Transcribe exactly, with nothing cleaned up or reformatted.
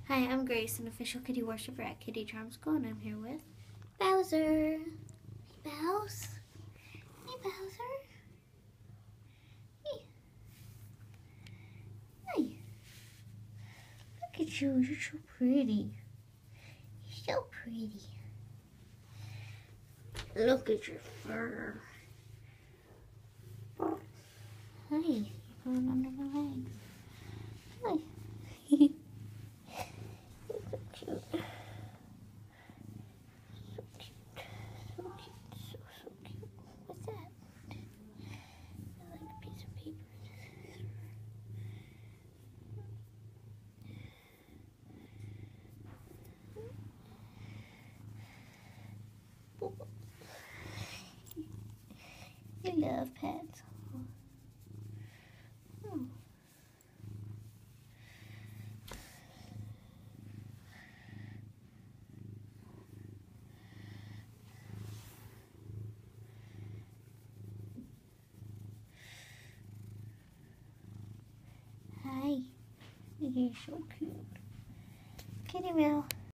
Hi, I'm Grace, an official kitty worshiper at Kitty Charm School, and I'm here with Bowser. Hey, Bows. Hey, Bowser. Hey. Hi. Look at you. You're so pretty. You're so pretty. Look at your fur. Hi. You're going under my legs. Hi. You love pets. Oh. Hi. You're so cute. Kitty Will.